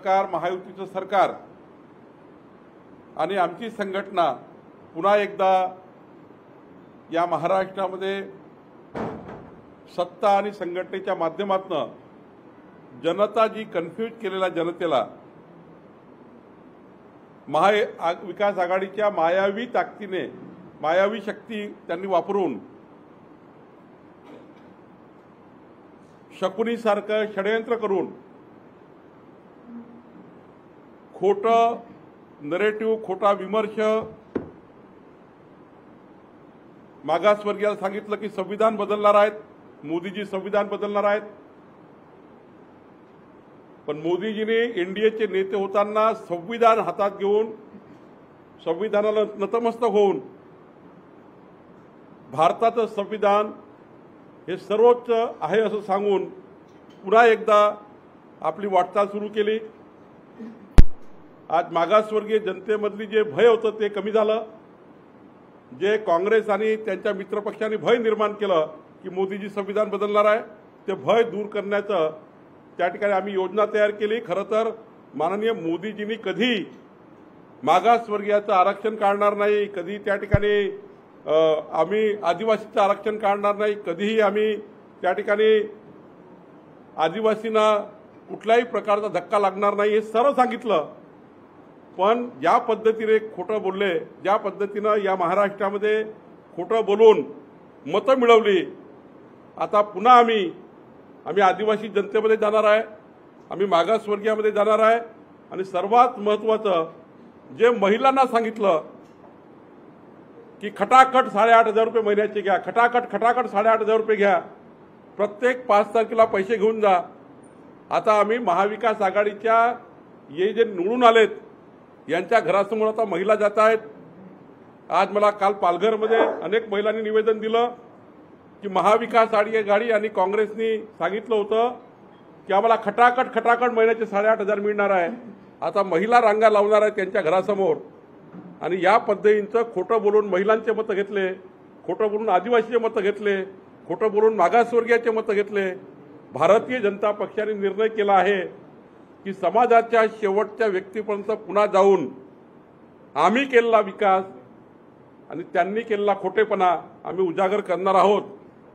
सरकार, महायुतीचं सरकार आणि आमची संघटना पुन्हा एकदा या महाराष्ट्रामध्ये सत्ता आणि संघटनेच्या माध्यमातून जनता जी कन्फ्यूज केलेल्या जनतेला महाविकास आघाडीच्या मायावी ताकदीने, मायावी शक्ती त्यांनी वापरून शकुनीसारखं षडयंत्र करून खोटं नरेटिव्ह, खोटा विमर्श, मागासवर्गीयाला सांगितलं की संविधान बदलणार आहेत, मोदीजी संविधान बदलणार आहेत. पण मोदीजीने एनडीएचे नेते होताना संविधान हातात घेऊन, संविधानाला नतमस्तक होऊन भारताचं संविधान हे सर्वोच्च आहे असं सांगून पुन्हा एकदा आपली वाटचाल सुरू केली. आज मागासवर्गीय जनतेमधली जे भय होतं ते कमी झालं. जे काँग्रेस आणि त्यांच्या मित्रपक्षांनी भय निर्माण केलं की मोदीजी संविधान बदलणार आहे, ते भय दूर करण्याचं त्या ठिकाणी आम्ही योजना तयार केली. खरं तर माननीय मोदीजींनी कधी मागासवर्गीयाचं आरक्षण काढणार नाही, कधी त्या ठिकाणी आम्ही आदिवासीचं आरक्षण काढणार नाही, कधीही आम्ही त्या ठिकाणी आदिवासींना कुठल्याही प्रकारचा धक्का लागणार नाही, हे सर्व सांगितलं. पण ज्या पद्धतीने खोटं बोलले, ज्या पद्धतीनं या महाराष्ट्रामध्ये खोटं बोलून मतं मिळवली, आता पुन्हा आम्ही आदिवासी जनतेमध्ये जाणार आहे, आम्ही मागासवर्गीयामध्ये जाणार आहे. आणि सर्वात महत्त्वाचं जे महिलांना सांगितलं की खटाखट 8,500 रुपये महिन्याचे घ्या, खटाखट 8,500 रुपये घ्या, प्रत्येक 5 तारखेला पैसे घेऊन जा. आता आम्ही महाविकास आघाडीच्या हे जे निवडून आलेत यांच्या घरासमोर आता महिला जात आहेत. आज मला काल पालघरमध्ये अनेक महिलांनी निवेदन दिलं की महाविकास आघाडी आणि काँग्रेसनी सांगितलं होतं की आम्हाला खटाखट महिन्याचे 8,500 मिळणार आहे. आता महिला रांगा लावणार आहेत त्यांच्या घरासमोर. आणि या पद्धतीचं खोटं बोलून महिलांचे मतं घेतले, खोटं बोलून आदिवासीचे मतं घेतले, खोटं बोलून मागासवर्गीयाचे मतं घेतले. भारतीय जनता पक्षाने निर्णय केला आहे की समाजाच्या शेवटच्या व्यक्तीपर्यंत पुन्हा जाऊन आम्ही केलेला विकास आणि त्यांनी केलेला खोटेपणा आम्ही उजागर करणार आहोत.